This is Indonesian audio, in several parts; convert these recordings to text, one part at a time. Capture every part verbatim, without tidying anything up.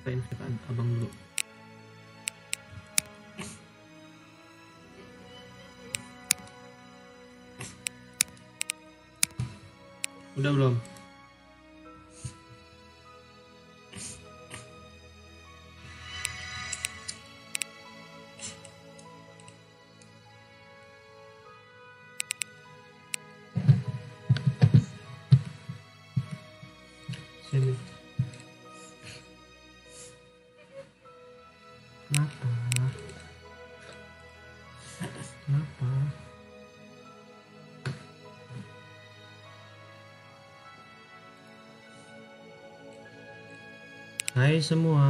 Kita invite abang dulu. Udah belum? Sini. Kenapa? Kenapa? Hai semua.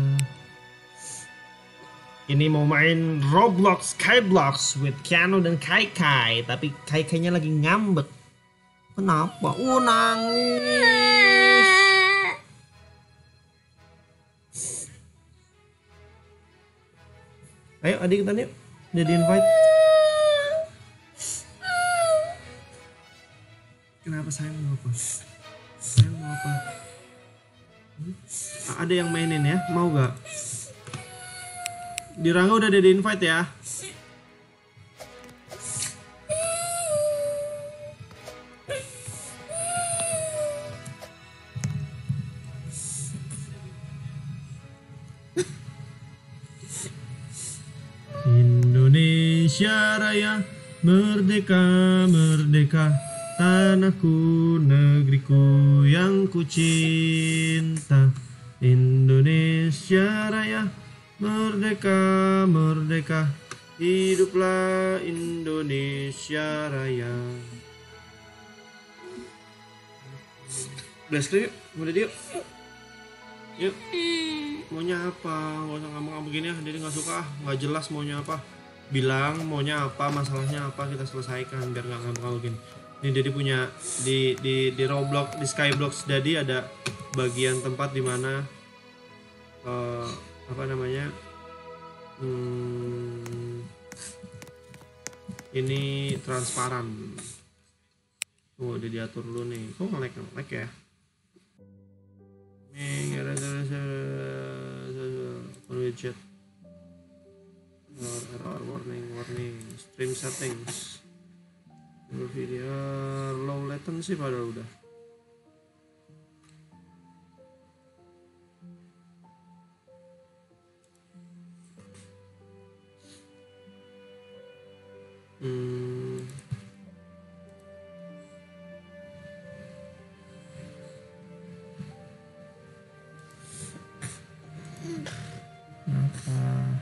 Ini mau main Roblox Skyblox with Keanu dan Kai Kai, tapi Kai Kai-nya lagi ngambek. Kenapa? Uh, nangis. Ayo adik kita yuk. Udah di invite. Kenapa sayang mau apa? Sayang mau apa? Hmm? Ada yang mainin ya? Mau gak? Di Rangga udah ada di invite ya. Indonesia Raya, merdeka, merdeka, tanahku, negeriku yang ku cinta. Indonesia Raya, merdeka, merdeka, hiduplah Indonesia Raya. Udah skrip yuk, udah yuk. Yuk. Maunya apa? Gak usah ngomong-ngomong begini ya, jadi gak suka, gak jelas maunya apa. Bilang maunya apa, masalahnya apa, kita selesaikan biar gak ngambek gini. Ini Dedi punya di di di Roblox, di Skyblox Dedi ada bagian tempat di mana uh, apa namanya? Hmm, ini transparan. Oh, udah diatur dulu nih. Kok nge-lag nge-lag ya? Nih, widget. Error, error, warning, warning. Stream settings. Video low latency padahal udah. Hmm. Kenapa?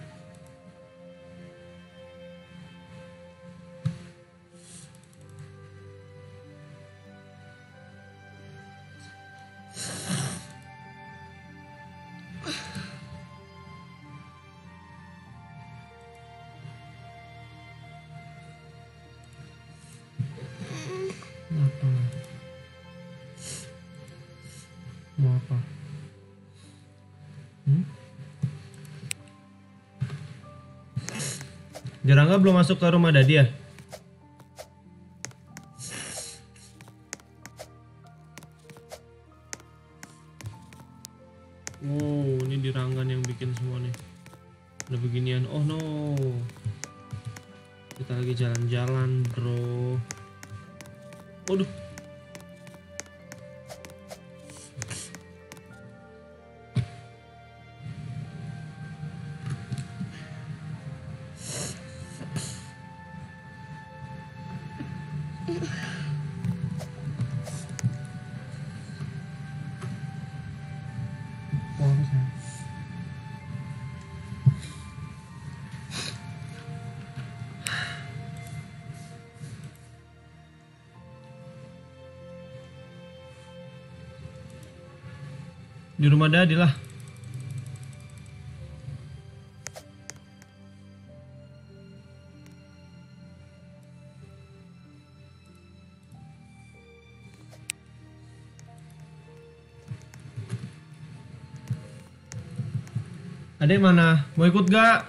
Kenapa? Mau apa? Hmm? Jarangga belum masuk ke rumah Dadi ya? Oh, ini di Ranggan yang bikin semua nih. Ada beginian. Oh no. Kita lagi jalan-jalan, bro. Waduh. Di rumah Dadi lah. Adek mana? Mau ikut gak?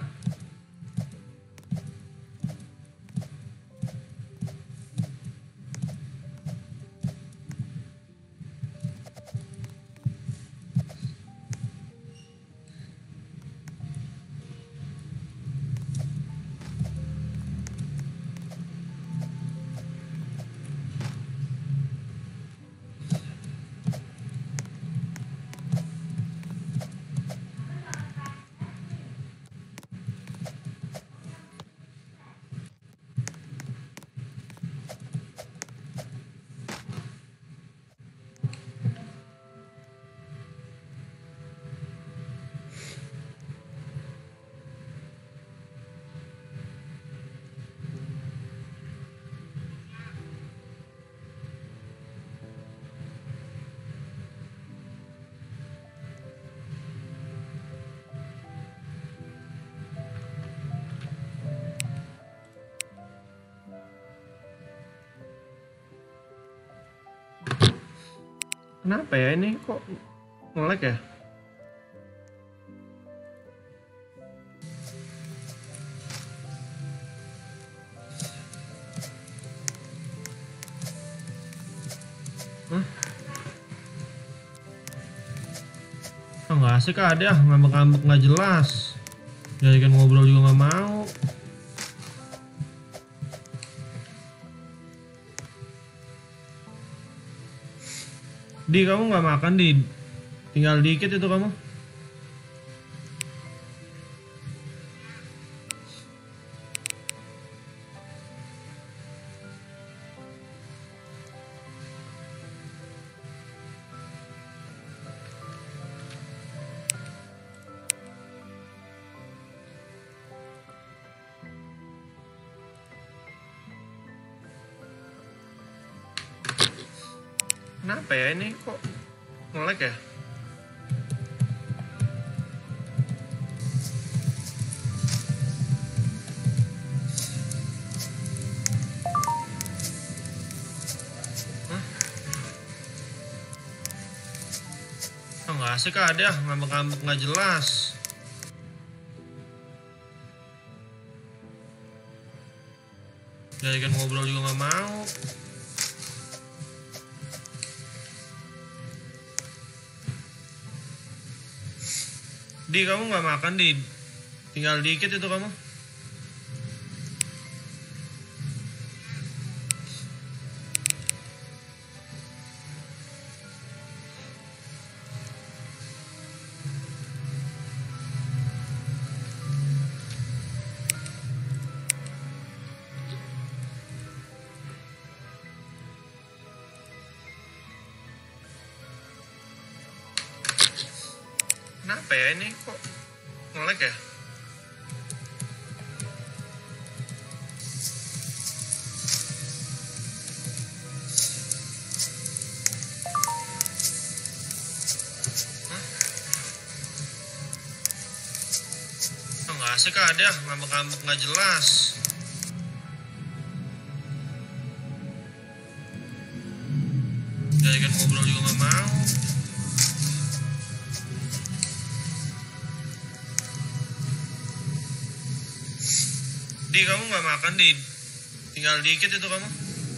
Kenapa ya ini kok nge-lag ya? Hah? Ah, nggak asik ah, dia ngambek-ngambek nggak jelas. Jadikan ngobrol juga nggak mau. Di, kamu nggak makan, Di? Tinggal dikit itu kamu. Kenapa ya ini kok nge-lag ya? Hah? Ah, nggak asik ah, dia ngambek-ngambek nggak jelas. Jadikan ngobrol juga nggak mau. Di, kamu nggak makan, Di? Tinggal dikit itu kamu. Kenapa ya ini kok nge-lag ya? Hah? Ah, nggak asik ah, dia ngambek-ngambek nggak jelas. Jadikan ngobrol juga nggak mau. Di, kamu nggak makan, Di? Tinggal dikit itu kamu.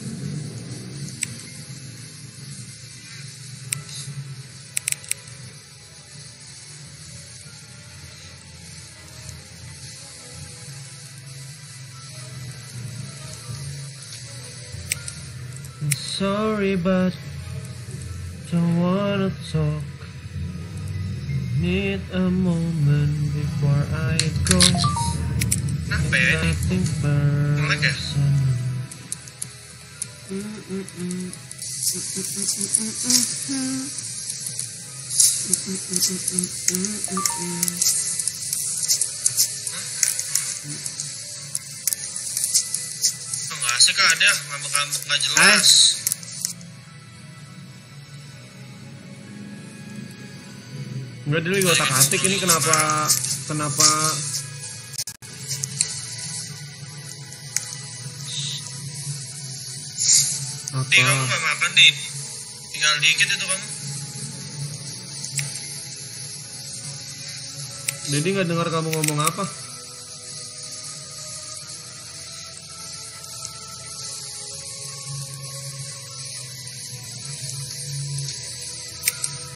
I'm sorry but don't wanna talk. Need a moment before I go. Kenapa ya ini? Nge-lag ya? Oh, nggak asik ah, dia ngambek-ngambek nggak jelas. Enggak, dulu gue otak-atik ini kenapa kenapa apa? Di, kamu nggak makan, Di? Tinggal dikit itu kamu. Dedi nggak dengar kamu ngomong apa?